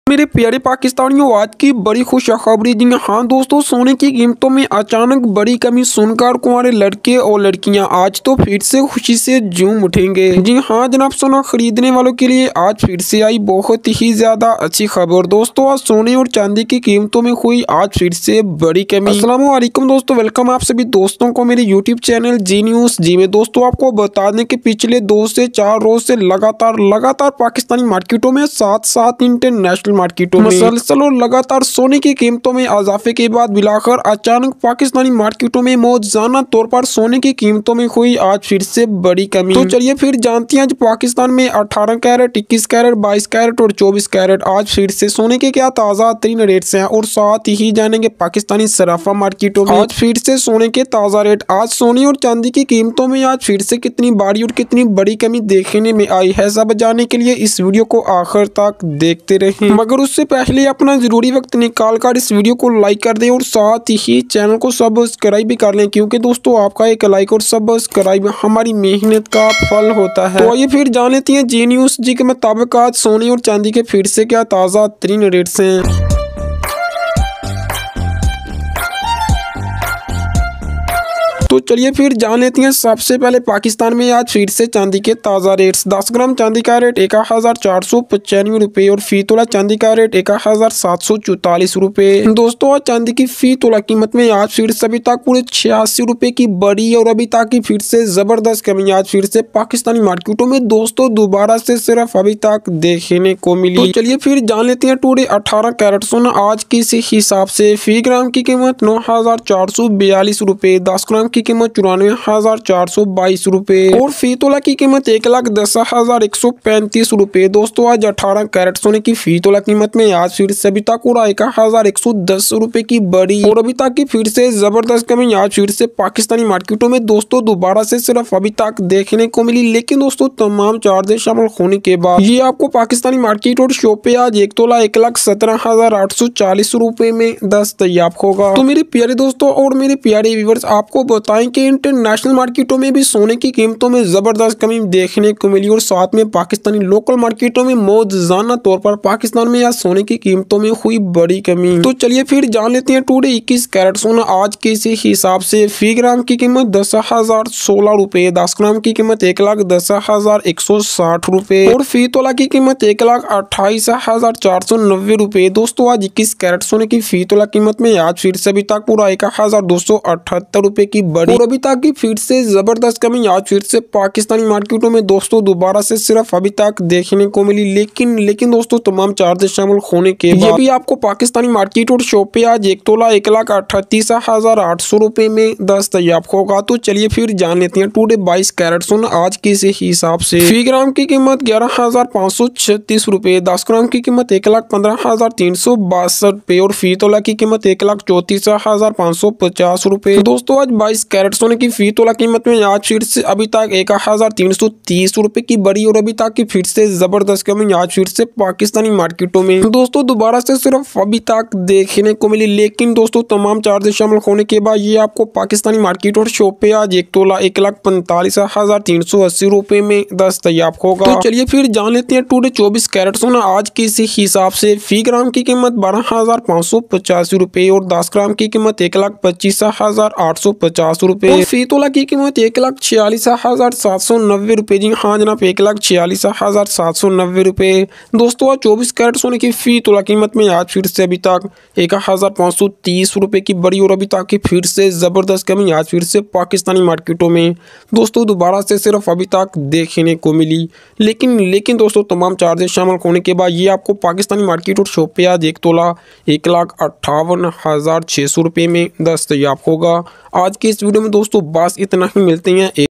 मेरे प्यारे पाकिस्तानियों, आज की बड़ी खुशखबरी। जी हाँ दोस्तों, सोने की कीमतों में अचानक बड़ी कमी सुनकर कुंवारे लड़के और लड़कियां आज तो फिर से खुशी से झूम उठेंगे। जी हाँ जनाब, सोना खरीदने वालों के लिए आज फिर से आई बहुत ही ज्यादा अच्छी खबर। दोस्तों आज सोने और चांदी की कीमतों में हुई आज फिर से बड़ी कमी। अस्सलाम वालेकुम दोस्तों, वेलकम आप सभी दोस्तों को मेरे यूट्यूब चैनल जी न्यूज जी में। दोस्तों आपको बता दें कि पिछले 2 से 4 रोज से लगातार पाकिस्तानी मार्केटों में साथ इंटरनेशनल मार्केटों में मुसलसल और लगातार सोने की कीमतों में इजाफे के बाद मिलाकर अचानक पाकिस्तानी मार्केटों में मौजूदा तौर पर सोने की कीमतों में हुई आज फिर से बड़ी कमी। तो चलिए फिर जानते हैं आज पाकिस्तान में 18 कैरेट, 21 कैरेट, 22 कैरेट और 24 कैरेट आज फिर से सोने के क्या ताज़ा तरीन रेट्स हैं, और साथ ही जानेंगे पाकिस्तानी सराफा मार्केटों में आज फिर से सोने के ताज़ा रेट। आज सोने और चांदी की कीमतों में आज फिर से कितनी बड़ी और कितनी बड़ी कमी देखने में आई है, सब जानने के लिए इस वीडियो को आखिर तक देखते रहें। मगर उससे पहले अपना जरूरी वक्त निकाल कर इस वीडियो को लाइक कर दें और साथ ही चैनल को सब्सक्राइब भी कर लें, क्योंकि दोस्तों आपका एक लाइक और सब्सक्राइब हमारी मेहनत का फल होता है। तो आइए फिर जान लेते हैं जी न्यूज जी के मुताबिक आज सोने और चांदी के फिर से क्या ताज़ा तरीन रेट्स हैं। तो चलिए फिर जान लेते हैं सबसे पहले पाकिस्तान में आज फिर से चांदी के ताज़ा रेट्स। 10 ग्राम चांदी का रेट 1495 रुपये और फी तोला चांदी का रेट 1744 रुपये। दोस्तों आज चांदी की फी तोला कीमत में आज फिर से अभी तक पूरे 86 रुपये की बड़ी और अभी तक की फिर से जबरदस्त कमी आज फिर से पाकिस्तानी मार्केटों में दोस्तों दोबारा से सिर्फ अभी तक देखने को मिली। तो चलिए फिर जान लेते हैं टुडे 18 कैरेट सोना आज के हिसाब से फी ग्राम की कीमत 9442 रुपये, 10 ग्राम की कीमत 94,422 रुपये और फी तोला की कीमत 1,10,135 रुपये। दोस्तों आज 18 कैरेट सोने की फी तोला कीमत में आज फिर से अभी तक 1,110 रुपये की बड़ी और अभी तक की फिर से जबरदस्त कमी आज फिर से पाकिस्तानी मार्केटों में दोस्तों दोबारा से सिर्फ अभी तक देखने को मिली। लेकिन दोस्तों तमाम चार्जेस शामिल होने के बाद ये आपको पाकिस्तानी मार्केट और शॉप पे आज 1 तोला 1,17,840 रुपये में दस्तयाब होगा। तो मेरे प्यारे दोस्तों और मेरे प्यारे व्यूअर्स, आपको बताएं कि इंटरनेशनल मार्केटों में भी सोने की कीमतों में जबरदस्त कमी देखने को मिली और साथ में पाकिस्तानी लोकल मार्केटों में मौजूदा तौर पर पाकिस्तान में आज सोने की कीमतों में हुई बड़ी कमी। तो चलिए फिर जान लेते हैं टुडे 21 कैरेट सोना आज के हिसाब से फी ग्राम की कीमत 10,016 रुपये, 10 ग्राम की कीमत 1,10,160 रुपये और फी तोला की कीमत 1,28,490 रुपये। दोस्तों आज 21 कैरेट सोने की फी तोला कीमत में आज फिर से अभी तक पूरा 1,278 रुपये की बड़ी और अभी तक की फिर से जबरदस्त कमी आज फिर से पाकिस्तानी मार्केटों में दोस्तों दोबारा से सिर्फ अभी तक देखने को मिली। लेकिन दोस्तों तमाम चार्जेस शामिल होने के बाद ये भी आपको पाकिस्तानी मार्केट और शॉप पे आज 1 तोला 1,38,800 रुपये में दस्तयाब होगा। तो चलिए फिर जान लेते हैं टुडे 22 कैरेट सोना आज के हिसाब से फी ग्राम की कीमत 11,536 रुपये, 10 ग्राम की कीमत 1,15,362 रुपये और फी तोला की कीमत 1,34,550 रुपये। दोस्तों आज 22 कैरेट सोने की फी तोला कीमत में आज फिर से अभी तक 1,330 रुपये की बड़ी और अभी तक की फिर से जबरदस्त कमी आज फिर से पाकिस्तानी मार्केटों में दोस्तों दोबारा से सिर्फ अभी तक देखने को मिली। लेकिन दोस्तों तमाम चार्जेस शामिल होने के बाद ये आपको पाकिस्तानी मार्केट और शॉप पे आज 1 तोला 1,45,380 रुपये में दस्तयाब होगा। तो चलिए फिर जान लेते हैं टुडे 24 कैरेट सोना आज के हिसाब से फी ग्राम की कीमत 12,585 रुपये और 10 ग्राम की कीमत 1,25,850 रुपये और फी तोला की कीमत 1,46,790 रुपये। जी हाँ जनाब, 1,46,790 रुपये। दोस्तों आज 24 कैरेट सोने की फी तोला कीमत में आज फिर से अभी तक 1,530 रुपये की बड़ी और अभी तक की फिर से जबरदस्त कमी आज फिर से पाकिस्तानी मार्केटों में दोस्तों दोबारा से सिर्फ अभी तक देखने को मिली। लेकिन दोस्तों तमाम चार्जेस शामिल होने के बाद ये आपको पाकिस्तानी मार्केट और शॉप पे आज 1 तोला 1,58,600 रुपये में दस्तयाब होगा। आज के इस वीडियो में दोस्तों बस इतना ही, मिलते हैं।